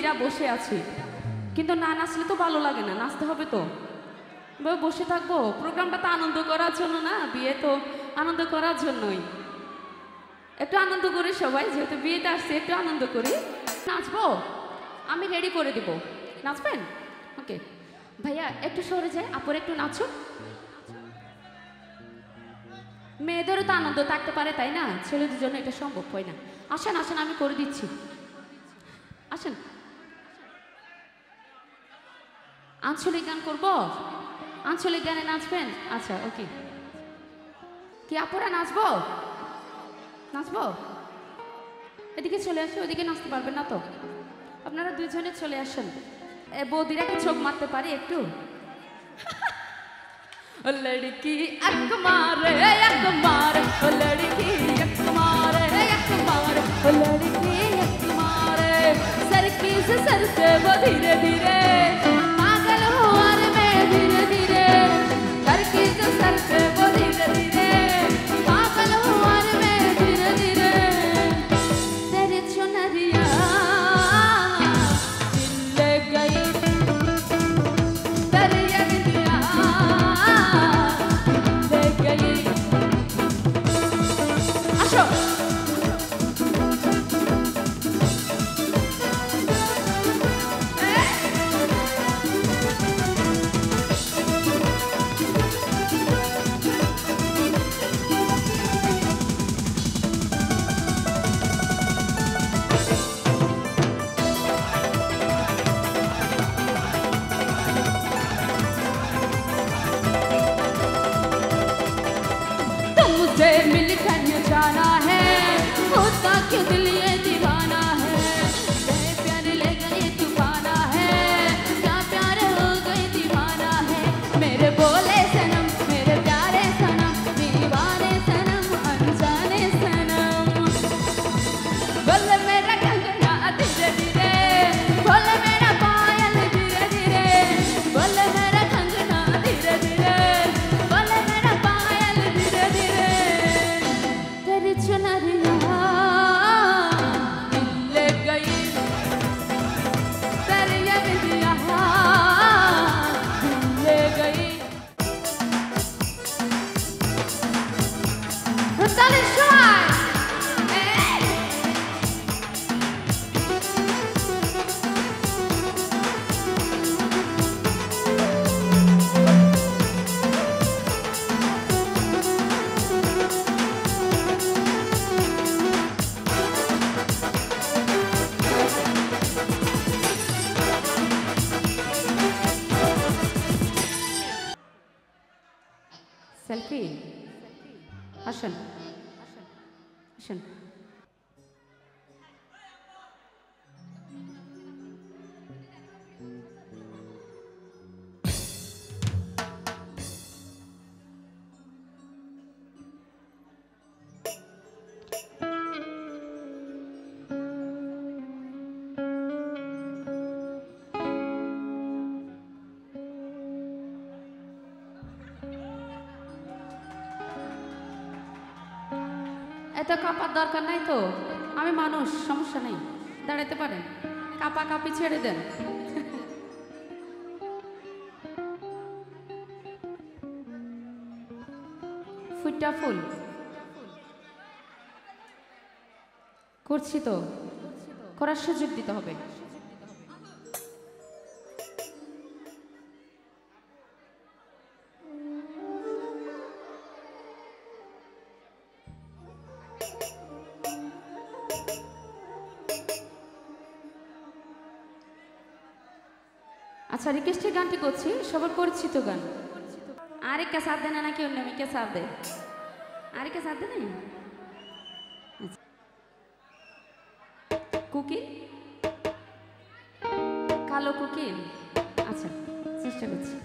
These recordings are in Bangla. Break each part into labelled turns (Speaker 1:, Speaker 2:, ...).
Speaker 1: অতিথিরা বসে আছি, কিন্তু না নাচলে তো ভালো লাগে না, নাচতে হবে তো। বসে থাকবো? প্রোগ্রামটা তো আনন্দ করার জন্য না, বিয়ে তো আনন্দ করার জন্যই। একটু আনন্দ করি সবাই, যেহেতু বিয়েতে আসছে একটু আনন্দ করি। নাচবো, আমি রেডি করে দিব। নাচবেন? ওকে ভাইয়া একটু সরে যায়, আপুর একটু নাচো। মেয়েদেরও তো আনন্দ থাকতে পারে তাই না, ছেলেদের জন্য এটা সম্ভব হয় না। আসেন আসেন, আমি করে দিচ্ছি, আসেন। আঞ্চলিক গান করব, আঞ্চলিক গানে নাচবেন? আচ্ছা ওকে। কি আপুরা নাচবো? নাচবো? এদিকে চলে আসে, ওদিকে নাচতে পারবেন না তো? আপনারা দুইজনে চলে আসেন। বৌদিরাকে চোখ মারতে পারি একটু? লড়কি এক মারে এক মারে, লড়কি এক মারে এক মারে, লড়কি এক মারে, सरकी से सर से वो धीरे धीरे पागल हुआ रे मैं धीरे धीरे, सरकी से सर से वो धीरे धीरे पागल हुआ रे मैं धीरे धीरे, तेरी चुनरिया दिल ले गई, तेरी अगलियां ले गई। आशो तुमसे मिलकर ये जाना है, होता क्यों दिल ये दीवाना है, तेरे प्यार ले गई तूफाना है, क्या प्यार हो गई दीवाना है, मेरे बोले सनम मेरे प्यारे सनम, दीवाने सनम अनजाने सनम, बोले मेरा कंगना धीरे धीरे, बोले मेरा पायल धीरे धीरे, बोले मेरा कंगना धीरे धीरे, बोले मेरा पायल धीरे धीरे, तेरी चुनरिया दिल ले गई, तेरी ये बिंदिया दिल ले गई। ताली शुआई সেলফি। আসেন আসেন। এত কাঁপার দরকার নাই তো, আমি মানুষ, সমস্যা নেই, দাঁড়াতে পারেন। কাঁপা কাঁপি ছেড়ে দেন। ফুটটা ফুল করছি তো, করার সুযোগ দিতে হবে। আচ্ছা রিকোয়েস্টের গানটি করছি, সবার পরিচিত গান। আরেকটা সাথ দেয় না নাকি অন্য মেয়েকে সাথ দেয়? আরেকটা সাথ দেয় না? কুকিল, কালো কুকিল। আচ্ছা চেষ্টা করছি।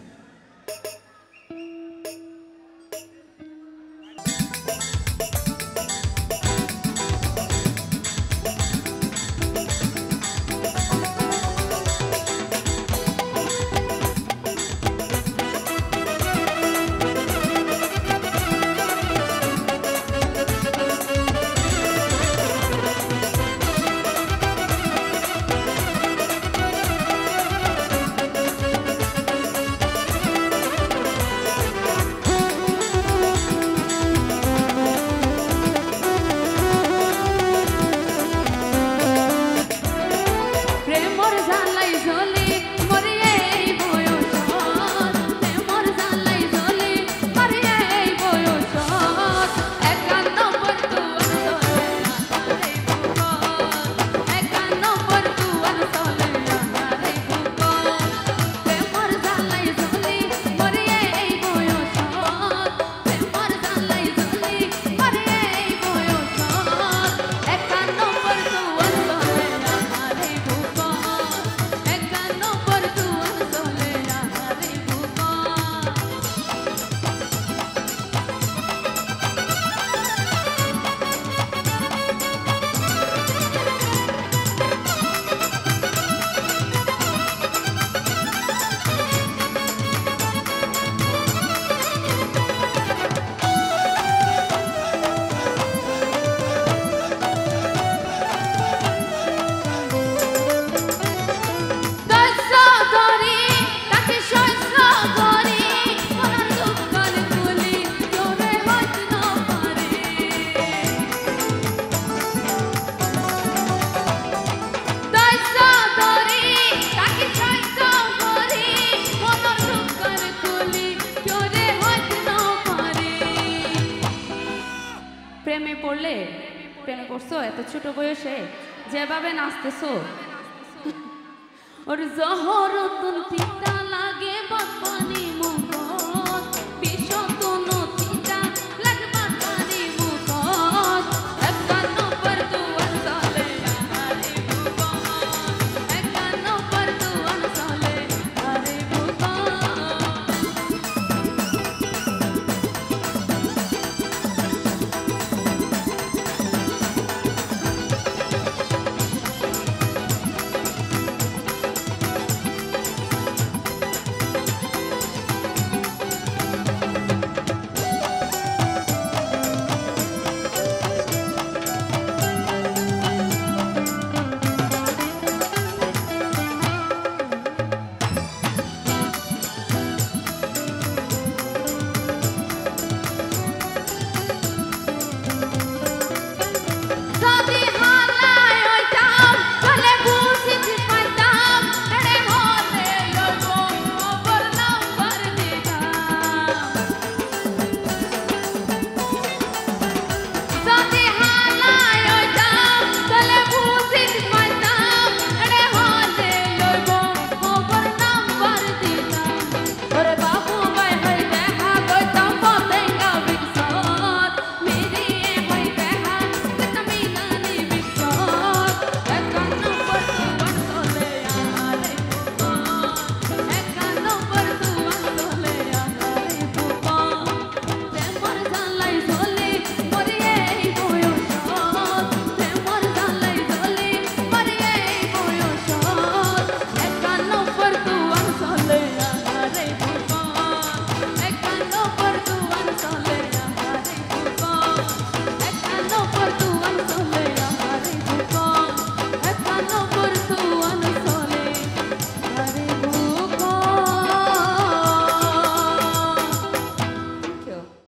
Speaker 1: পড়ে প্রেমে পড়ছো এত ছোট বয়সে যেভাবে নাচতেছো ওর জহর তিতা লাগে বাপানি মন